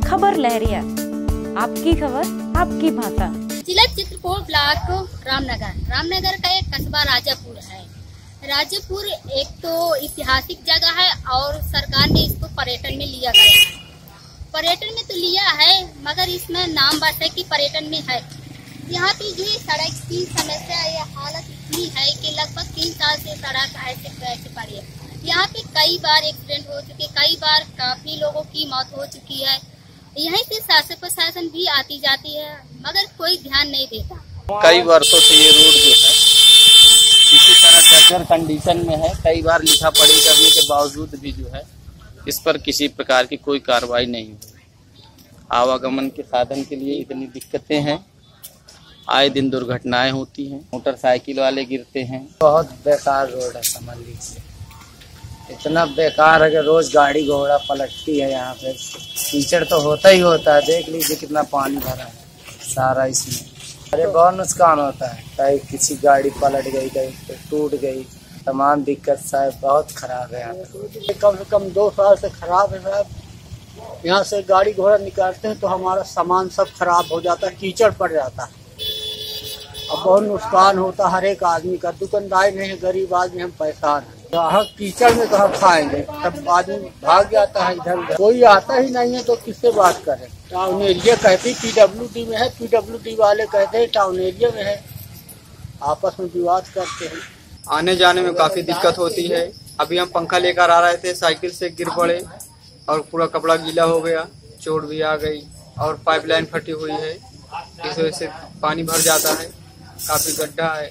खबर लहरिया, आपकी खबर आपकी भाषा। जिला चित्रकूट ब्लॉक रामनगर का एक कस्बा राजापुर है। राजापुर एक तो ऐतिहासिक जगह है और सरकार ने इसको पर्यटन में लिया गया है। पर्यटन में तो लिया है मगर इसमें नाम बाटे की पर्यटन में है। यहाँ पे जो सड़क की समस्या या हालत इतनी है कि लगभग 3 साल से सड़क ऐसे पड़ी है। यहाँ पे कई बार एक्सीडेंट हो चुके, कई बार काफी लोगों की मौत हो चुकी है। यहीं से शासन प्रशासन भी आती जाती है मगर कोई ध्यान नहीं देता। कई वर्षों से ये रोड जो है इसी तरह जर्जर कंडीशन में है। कई बार लिखा पढ़ी करने के बावजूद भी जो है इस पर किसी प्रकार की कोई कार्रवाई नहीं हुई। आवागमन के साधन के लिए इतनी दिक्कतें हैं, आए दिन दुर्घटनाएं होती हैं, मोटरसाइकिल वाले गिरते हैं। बहुत बेकार रोड है, समझ लीजिए इतना बेकार है कि रोज गाड़ी घोड़ा पलटती है। यहाँ पे कीचड़ तो होता ही होता है, देख लीजिए कितना पानी भरा है सारा इसमें। अरे बहुत नुकसान होता है, कहीं किसी गाड़ी पलट गई, कहीं टूट गई, तमाम दिक्कत साहब बहुत खराब है। यहाँ पे कम से कम 2 साल से खराब है साहब। यहाँ से गाड़ी घोड़ा निकालते हैं तो हमारा सामान सब खराब हो जाता है, कीचड़ पड़ जाता है। अब बहुत नुकसान होता हर एक आदमी का। दुकानदार नहीं है, गरीब आदमी हम परेशान हैं। ग्राहक कीचड़ में कहाँ खाएंगे, सब आदमी भाग जाता है इधर उधर, कोई आता ही नहीं है तो किससे बात करें। टाउन एरिया कहते PWD में है, PWD वाले कहते हैं टाउन एरिया में है, आपस में विवाद करते हैं। आने जाने में काफी दिक्कत होती है। अभी हम पंखा लेकर आ रहे थे, साइकिल से गिर पड़े और पूरा कपड़ा गीला हो गया, चोट भी आ गई और पाइपलाइन फटी हुई है, इस वजह से पानी भर जाता है, काफी गड्ढा है।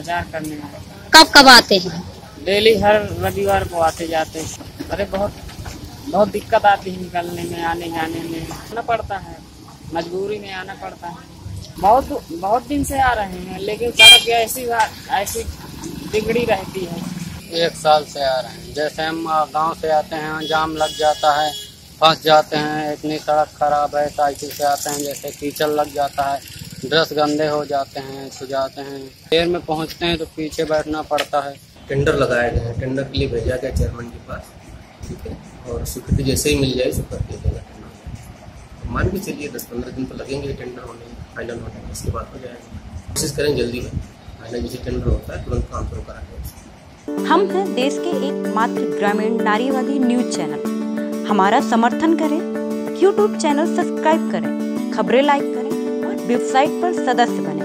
कब आते हैं? डेली हर रविवार को आते जाते हैं। अरे बहुत दिक्कत आती है निकलने में, आने जाने में आना पड़ता है, मजबूरी में आना पड़ता है। बहुत दिन से आ रहे हैं लेकिन सड़क ऐसी बिगड़ी रहती है। 1 साल से आ रहे हैं। जैसे हम गांव से आते हैं, जाम लग जाता है, फंस जाते हैं, इतनी सड़क खराब है। साइकिल से आते हैं, जैसे कीचड़ लग जाता है, ड्रेस गंदे हो जाते हैं, सुजाते हैं। देर में पहुंचते हैं तो पीछे बैठना पड़ता है। टेंडर लगाया गया है, टेंडर के लिए भेजा गया चेयरमैन के पास, ठीक है, और स्वीकृति जैसे ही मिल जाए स्वीकृति दे देगा टेंडर। मान के चलिए 10-15 दिन तो लगेंगे टेंडर होने में, फाइनल होने में, इसके बाद हो जाएगा। कोशिश करें जल्दी में फाइनल जैसे टेंडर होता है तुरंत काम शुरू कराएंगे। हम हैं देश के एकमात्र ग्रामीण नारीवादी न्यूज चैनल। हमारा समर्थन करें, YouTube चैनल सब्सक्राइब करें, खबरें लाइक करें और वेबसाइट पर सदस्य बनें।